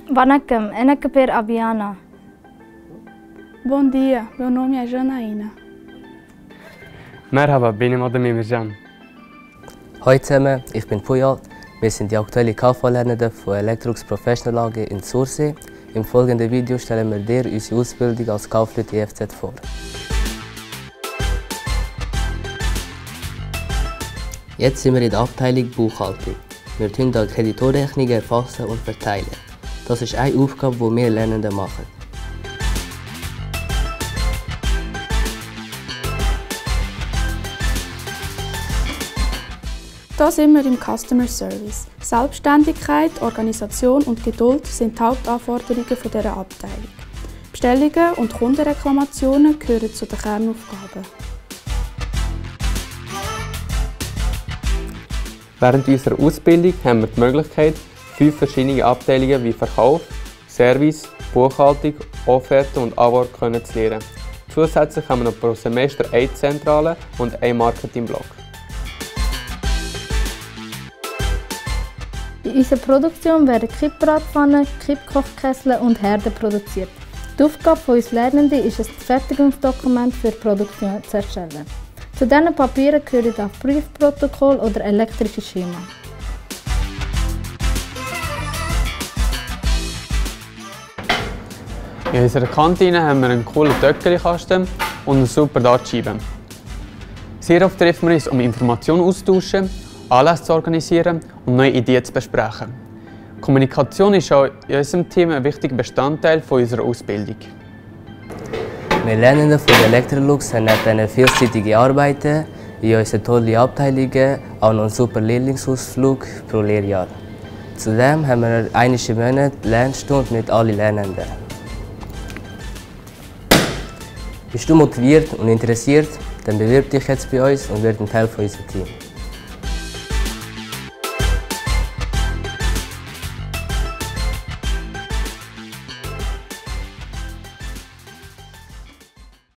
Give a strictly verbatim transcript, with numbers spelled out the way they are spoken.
Vanakkam, எனக்கு பேர் Abiana. Bom dia, meu nome é Janaína. Merhaba, benim adım Emircan. Hallo zusammen, ich bin Puyol. Wir sind die aktuelle K V-Lernenden von Electrolux Professional A G in Sursee. Im folgenden Video stellen wir dir unsere Ausbildung als Kaufleute E F Z vor. Jetzt sind wir in der Abteilung Buchhaltung. Wir tun da Kreditorrechnungen erfassen und verteilen. Das ist eine Aufgabe, die wir Lernenden machen. Hier sind wir im Customer Service. Selbstständigkeit, Organisation und Geduld sind die Hauptanforderungen dieser Abteilung. Bestellungen und Kundenreklamationen gehören zu den Kernaufgaben. Während unserer Ausbildung haben wir die Möglichkeit, fünf verschiedene Abteilungen wie Verkauf, Service, Buchhaltung, Offerte und Award zu lernen. Zusätzlich haben wir noch pro Semester eine Zentrale und einen Marketingblock. In unserer Produktion werden Kippbratpfannen, Kippkochkessel und Herde produziert. Die Aufgabe von uns Lernenden ist es, ein Fertigungsdokument für die Produktion zu erstellen. Zu diesen Papieren gehören auch Prüfprotokoll oder elektrische Schema. In unserer Kantine haben wir einen coolen Töckelkasten und eine super Dartscheibe. Sehr oft treffen wir uns, um Informationen auszutauschen, Anlässe zu organisieren und neue Ideen zu besprechen. Kommunikation ist auch in unserem Team ein wichtiger Bestandteil unserer Ausbildung. Wir Lernenden von Electrolux haben neben diesen vielseitigen Arbeiten in unseren tollen Abteilungen auch noch einen super Lehrlingsausflug pro Lehrjahr. Zudem haben wir einmal im Monat Lernstunden mit allen Lernenden. Bist du motiviert und interessiert, dann bewirb dich jetzt bei uns und werd ein Teil von unserem Team.